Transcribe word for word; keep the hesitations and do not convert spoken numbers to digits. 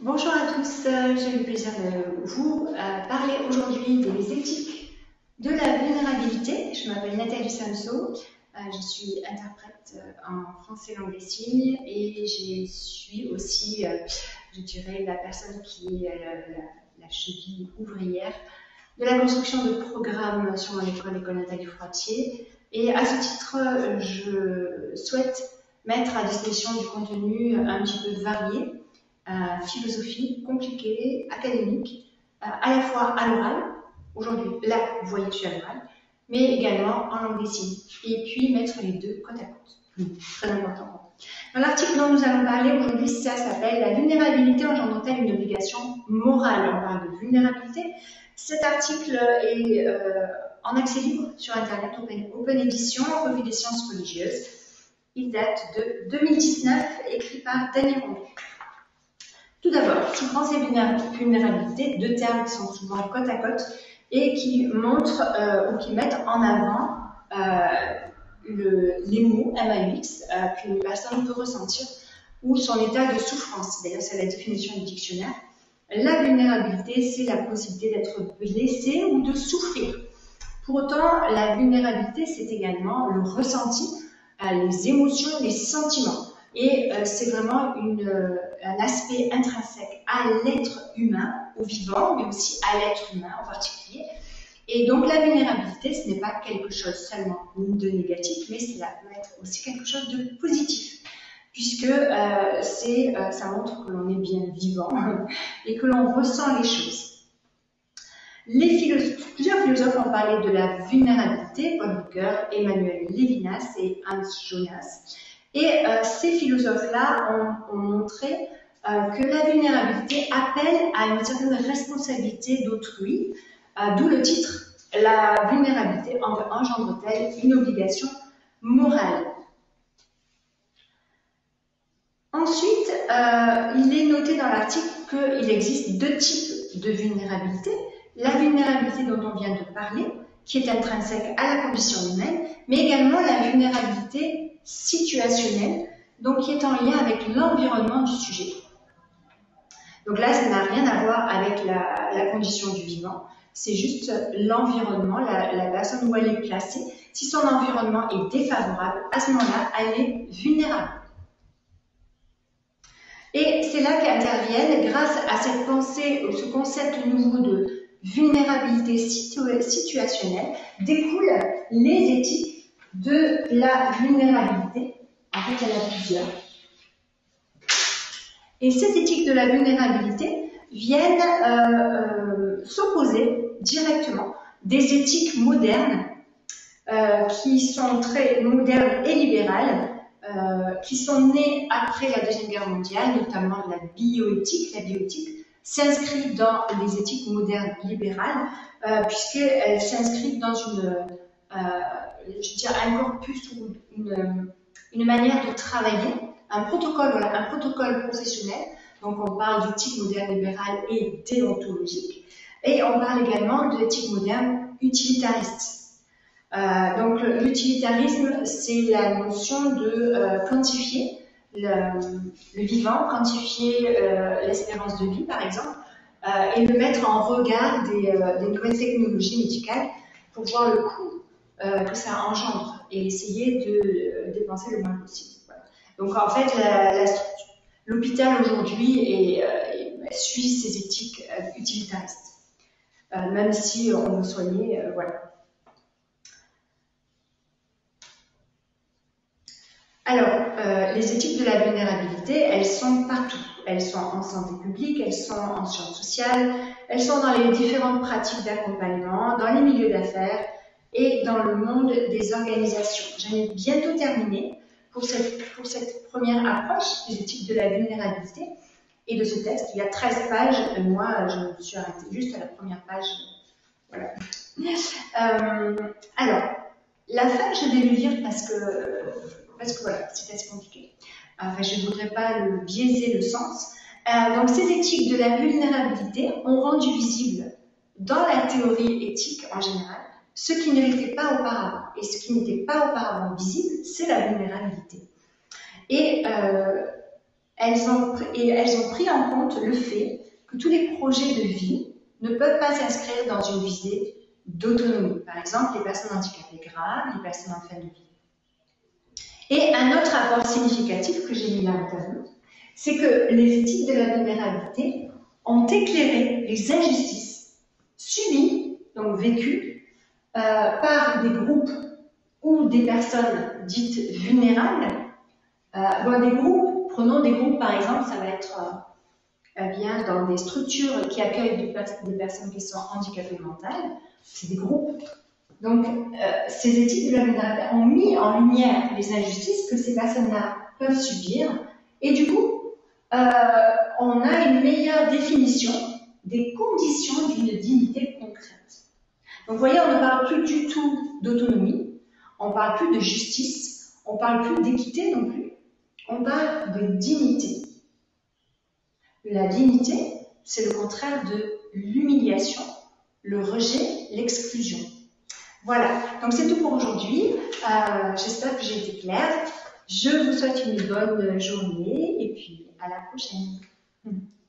Bonjour à tous, euh, j'ai le plaisir de vous euh, parler aujourd'hui des éthiques de la vulnérabilité. Je m'appelle Nathalie Samso, euh, je suis interprète euh, en français langue des signes et je suis aussi, euh, je dirais, la personne qui est la, la, la cheville ouvrière de la construction de programmes sur mon école, l'école Nathalie Froitier. Et à ce titre, je souhaite mettre à disposition du contenu un petit peu varié. Euh, philosophie compliquée, académique, euh, à la fois à l'oral, aujourd'hui là vous voyez je suis à l'oral, mais également en langue des signes, et puis mettre les deux côte à côte, mmh. Très important. Dans l'article dont nous allons parler aujourd'hui, ça s'appelle « La vulnérabilité engendre-t-elle une obligation morale ?» On parle de vulnérabilité. Cet article est euh, en accès libre sur internet, Open, Open Edition, Revue des sciences religieuses. Il date de deux mille dix-neuf, écrit par Daniel Rondeau. Tout d'abord, souffrance et vulnérabilité, deux termes qui sont souvent côte à côte et qui montrent euh, ou qui mettent en avant euh, le, les mots M A U X euh, qu'une personne peut ressentir ou son état de souffrance. D'ailleurs, c'est la définition du dictionnaire. La vulnérabilité, c'est la possibilité d'être blessé ou de souffrir. Pour autant, la vulnérabilité, c'est également le ressenti, euh, les émotions, les sentiments. Et euh, c'est vraiment une, euh, un aspect intrinsèque à l'être humain, au vivant, mais aussi à l'être humain en particulier. Et donc la vulnérabilité, ce n'est pas quelque chose seulement de négatif, mais cela peut être aussi quelque chose de positif, puisque euh, c'est, euh, ça montre que l'on est bien vivant et que l'on ressent les choses. Les philosophes, plusieurs philosophes ont parlé de la vulnérabilité, Paul Ricoeur, Emmanuel Levinas et Hans Jonas. Et euh, ces philosophes-là ont, ont montré euh, que la vulnérabilité appelle à une certaine responsabilité d'autrui, euh, d'où le titre « La vulnérabilité engendre-t-elle une obligation morale ?» Ensuite, euh, il est noté dans l'article qu'il existe deux types de vulnérabilité. La vulnérabilité dont on vient de parler, qui est intrinsèque à la condition humaine, mais également la vulnérabilité situationnelle, donc qui est en lien avec l'environnement du sujet. Donc là, ça n'a rien à voir avec la, la condition du vivant, c'est juste l'environnement, la, la personne où elle est placée. Si son environnement est défavorable, à ce moment-là, elle est vulnérable. Et c'est là qu'interviennent, grâce à cette pensée, ce concept nouveau de vulnérabilité situ situationnelle, découlent les éthiques de la vulnérabilité. En fait, il y en a plusieurs. Et ces éthiques de la vulnérabilité viennent euh, euh, s'opposer directement des éthiques modernes euh, qui sont très modernes et libérales, euh, qui sont nées après la Deuxième Guerre mondiale, notamment la bioéthique. La bioéthique s'inscrit dans les éthiques modernes libérales, euh, puisqu'elle s'inscrit dans une... Euh, je dirais un corpus ou une, une manière de travailler, un protocole, voilà, un protocole professionnel. Donc on parle d'éthique moderne libérale et déontologique. Et on parle également de l'éthique moderne utilitariste. Euh, donc l'utilitarisme, c'est la notion de euh, quantifier le, le vivant, quantifier euh, l'espérance de vie par exemple, euh, et le mettre en regard des, euh, des nouvelles technologies médicales pour voir le coût Euh, que ça engendre et essayer de euh, dépenser le moins possible. Voilà. Donc en fait, l'hôpital aujourd'hui euh, suit ces éthiques euh, utilitaristes, euh, même si on veut soigner, euh, voilà. Alors, euh, les éthiques de la vulnérabilité, elles sont partout. Elles sont en santé publique, elles sont en sciences sociales, elles sont dans les différentes pratiques d'accompagnement, dans les milieux d'affaires, et dans le monde des organisations. J'en ai bientôt terminé pour cette, pour cette première approche des éthiques de la vulnérabilité et de ce texte. Il y a treize pages, et moi je me suis arrêtée juste à la première page. Voilà. Euh, alors, la fin, je vais le lire parce que, parce que voilà, c'est assez compliqué. Enfin, je ne voudrais pas le biaiser le sens. Euh, donc, ces éthiques de la vulnérabilité ont rendu visible dans la théorie éthique en général ce qui ne l'était pas auparavant. Et ce qui n'était pas auparavant visible, c'est la vulnérabilité. Et euh, elles ont, et elles ont pris en compte le fait que tous les projets de vie ne peuvent pas s'inscrire dans une visée d'autonomie. Par exemple, les personnes handicapées graves, les personnes en fin de vie. Et un autre rapport significatif que j'ai mis là au tableau, c'est que les éthiques de la vulnérabilité ont éclairé les injustices subies, donc vécues, euh, par des groupes ou des personnes dites vulnérables. Euh, bon, des groupes, prenons des groupes par exemple, ça va être euh, bien dans des structures qui accueillent des, pers des personnes qui sont handicapées mentales, c'est des groupes. Donc, euh, ces éthiques de la vulnérabilité ont mis en lumière les injustices que ces personnes-là peuvent subir, et du coup, euh, on a une meilleure définition des conditions d'une dignité concrète. Donc, vous voyez, on ne parle plus du tout d'autonomie, on ne parle plus de justice, on ne parle plus d'équité non plus, on parle de dignité. La dignité, c'est le contraire de l'humiliation, le rejet, l'exclusion. Voilà, donc c'est tout pour aujourd'hui. Euh, J'espère que j'ai été claire. Je vous souhaite une bonne journée et puis à la prochaine.